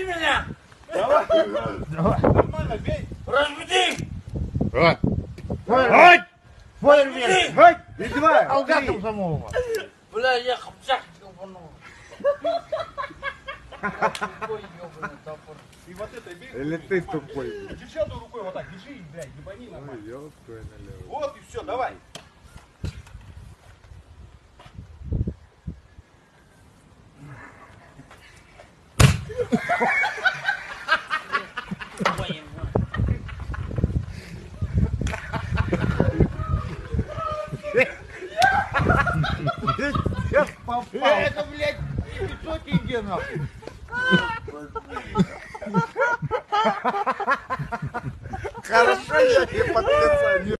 разбуди меня! Давай. Нормально, бей. Разбуди! Вот. Разбуди! Издевай. Алга комсомолова. Бля, я хапчак ебану. Тупой ебаный топор. И вот это бей. Или ты тупой. Держи одной рукой вот так, держи и, блядь, ебани нормально. Ёб твою налево. Вот и все, давай. Сейчас попал. Это, блядь, 500 тенге нахуй.